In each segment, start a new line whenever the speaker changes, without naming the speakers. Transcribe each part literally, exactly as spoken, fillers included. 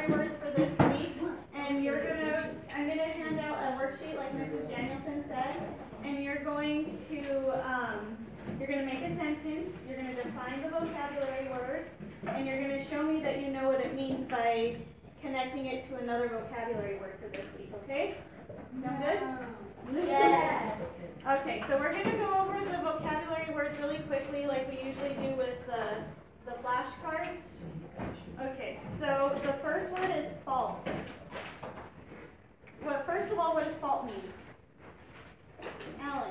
vocabulary words for this week, and you're gonna, I'm gonna hand out a worksheet like Missus Danielson said, and you're going to, um, you're gonna make a sentence, you're gonna define the vocabulary word, and you're gonna show me that you know what it means by connecting it to another vocabulary word for this week, okay? Sound good?
Yes.
Okay, so we're gonna go over the vocabulary words really quickly like we usually do with the, the flashcards. Okay, so the first one is fault. Well, first of all, what does fault mean? Alan.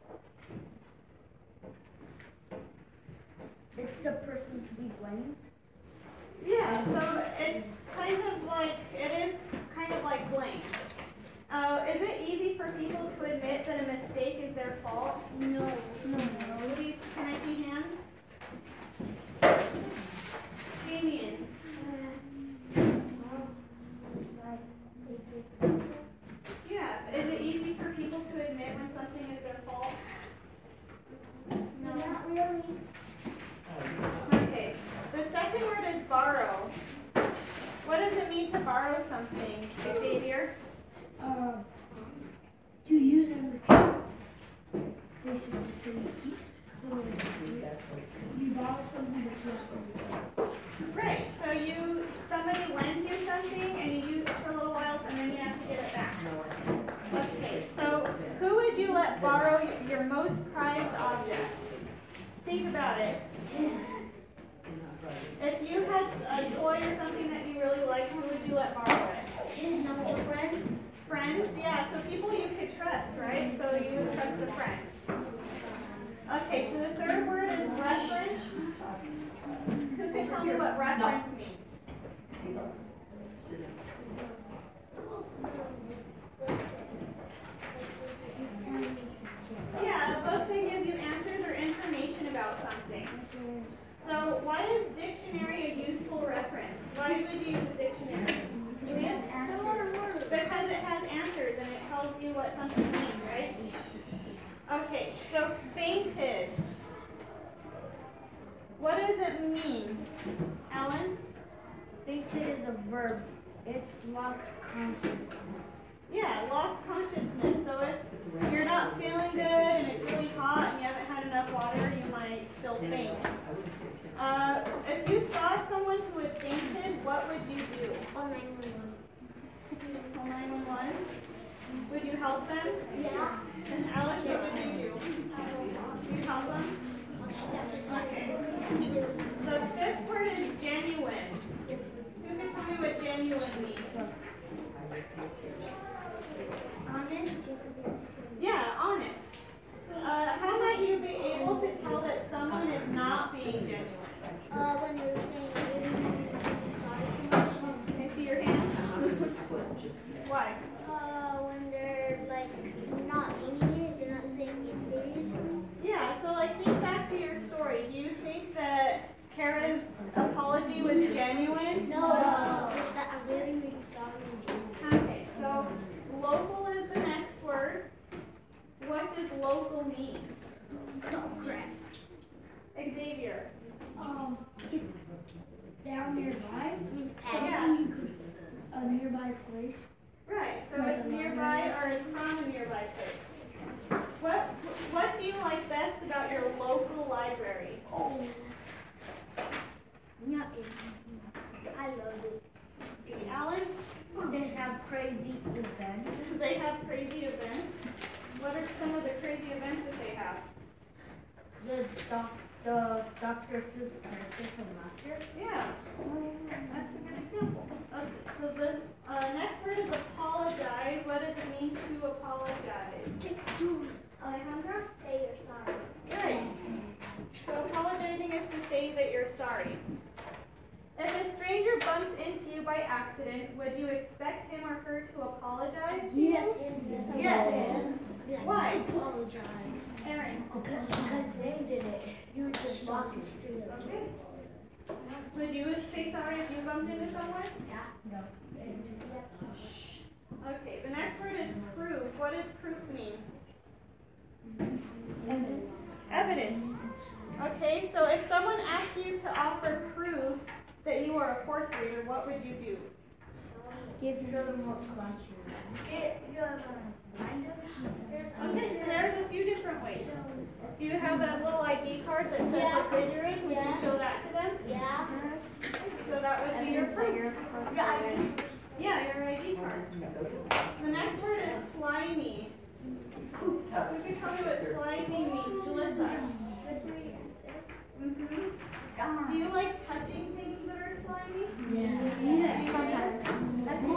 It's the person to be blamed.
Yeah, so it's kind of like, it is kind of like blame. Uh, is it easy for people to admit that a mistake is their fault?
No.
No. Do you, can I see hands? Damien. Yeah, is it easy for people to admit when something is their fault? No.
Not really.
Okay, the second word is borrow. What does it mean to borrow something, Xavier?
Uh, to use and return. Basically, so you keep. So you borrow something that you have to return.
Right, so you, somebody lends you something and you use it for a little while and then you have to get it back. Okay, so who would you let borrow your, your most prized object? Think about it. If you had a toy or something that you really liked, who would you let borrow it?
No, friends.
Friends? Yeah, so people you could trust, right? So you trust a friend. Okay, so the third word is reference. Who can tell me what reference means? Yeah, a book that gives you answers or information about something. So why is dictionary a useful reference? Why would you use a dictionary? Because it has answers and it tells you what something means, right? Okay, so fainted. What does it mean? Alan?
Fainted is a verb. It's lost consciousness.
Yeah, lost consciousness. So if you're not feeling good and it's really hot and you haven't had enough water, you might feel faint. Uh, if you saw someone who had fainted, what would you do?
Call nine one one.
Call nine one one? Would you help them?
Yeah.
And Alex, what would you do? You help them? Okay. The fifth word is genuine. Who can tell me what genuine means?
Honest.
Yeah, honest. Uh, how might you be able to tell that someone is not being genuine?
Uh, when you're saying you're sorry too much.
Can I see your hand? Why?
Uh, when they're like not meaning it, they're not saying it seriously.
Yeah, so like think back to your story. Do you think that Kara's apology was genuine?
No, no. It's that I'm really, really sorry.
Okay, so local is the next word. What does local mean?
Correct.
Xavier.
Um, down nearby.
Yeah.
A nearby place.
Right, so it's nearby or it's from a nearby place. What what do you like best about your local library?
Oh. Nothing. I love it.
See, Alan?
They have crazy events.
They have crazy events. What are some of the crazy events that they have?
The doc, the Doctor Seuss character from last year.
Yeah, that's a good example. Okay, so the uh, next word is apologize. What does it mean to apologize? Alejandra?
Say you're sorry.
Right. So apologizing is to say that you're sorry. If a stranger bumps into you by accident, would you expect him or her to apologize to
Yes.
you?
Yes.
Yes. Why?
Apologize.
Aaron.
Because they did it. You were just walking straight up.
Okay. Would you say sorry if you bumped into someone?
Yeah. No.
Okay, the next word is proof. What does proof mean?
Evidence.
Evidence. Okay, so if someone asked you to offer proof that you are a fourth grader, what would you do?
Give show them what class you're in.
Okay, so there's a few different ways. Do you have that little I D card that says what grade you're in? Would you show that to them?
Yeah.
So that would be your proof.
Yeah.
Yeah, your I D card. The next word is slimy. Who can tell me what slimy means? Jalissa. Mm-hmm. Do you like touching things that are slimy?
Yeah. Sometimes.
Who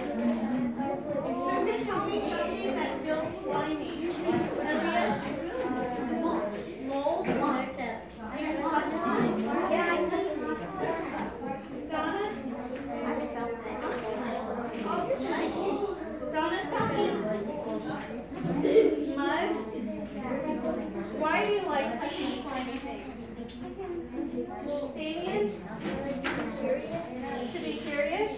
can tell me something that feels slimy? Olivia? Moles? Do you touch moles?
Yeah, I touched
Donna?
I felt it.
Donna's talking? Mud? Why do you like touching slimy things? Damien? To be curious?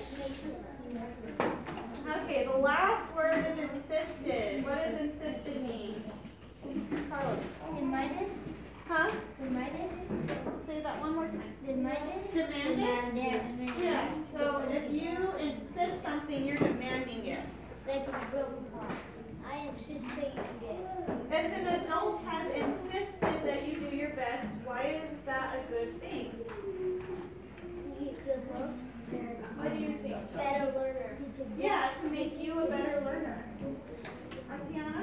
Okay, the last word is insisted. What does insisted mean? Carlos?
Demanded?
Huh?
Demanded?
Say that one more time.
Demanded?
Demanded? Yeah, so if you insist something, you're demanding it.
Like a broken part. I insist that you get.
If an adult has insisted that you do your best, why is that a good thing?
You get good books.
What do you think?
Better learner.
Yeah, to make you a better learner. Tatiana?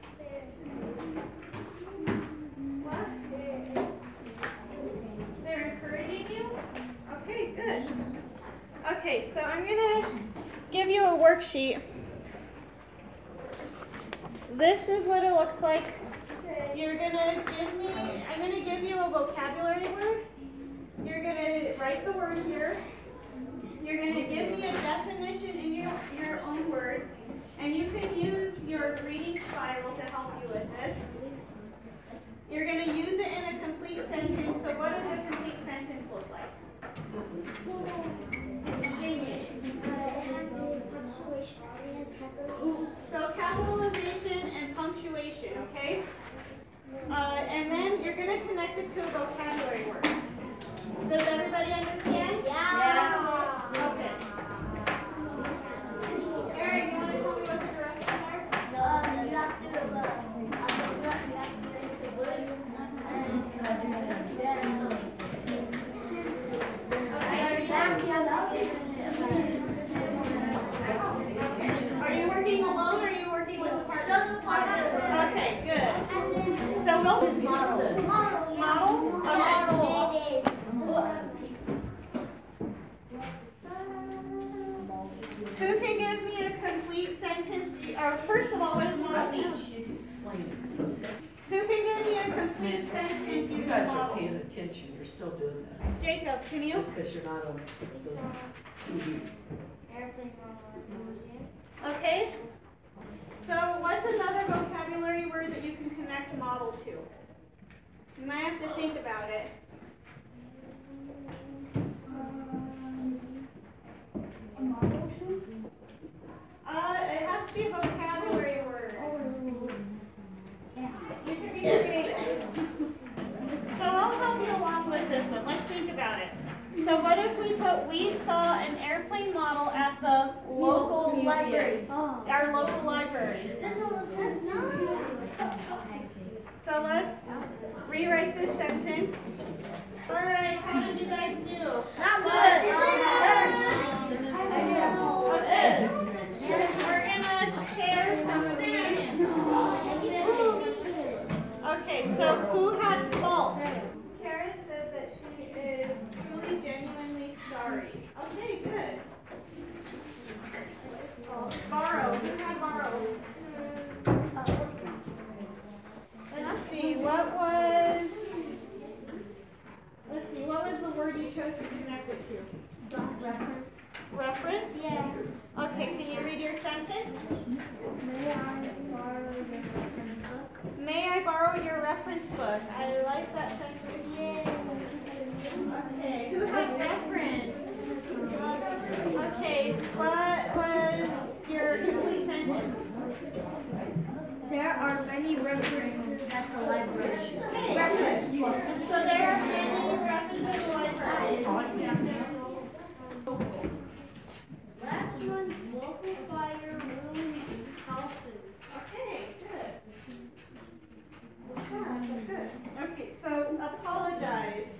What? They're encouraging you? Okay, good. Okay, so I'm going to give you a worksheet. This is what it looks like. You're going to give me, I'm going to give you a vocabulary word. You're going to write the word here. You're going to give me a definition in your, your own words. And you can use your reading spiral to help you with this. You're going to use it in a complete sentence. So what does a complete sentence look like? Jamie. So capitalization and punctuation, okay? Uh, and then you're going to connect it to a vocabulary word. Does everybody understand?
Yeah.
Okay. Eric, you want to tell me what the directions are?
No, you have to do the
Are you working alone or are you working with a partner? Okay, good. So we'll just model. Model? Okay. Who can give me a complete sentence? Or first of all, what does model mean?
She's explaining, so simple.
Who can give me a complete sentence
You
using
guys are
model?
paying attention, you're still doing this.
Jacob, can you?
Just because you're not on the T V.
Okay. So what's another vocabulary word that you can connect model to? You might have to think about it. Uh, it has to be a vocabulary word. You can be creative. So I'll help you along with this one. Let's think about it. So what if we put, we saw an airplane model at the local library, our local library. So let's rewrite this sentence. All right, how did you guys do?
Not good.
Okay. We're gonna share some of these. Okay, so who had fault? Kara said that she is truly, genuinely sorry. Okay, good. Borrow. Who had borrow? Let's see. What was? Let's see. What was the word you chose to connect it to?
Reference.
Reference?
Yeah.
Okay. Can you read your sentence?
May I borrow your reference book?
May I borrow your reference book? I like that sentence.
Yes.
Okay. Who had reference? Okay. What was your complete sentence?
There are many references at the library.
Okay.
Reference book.
So there are many references in the library.
Last one.
apologize.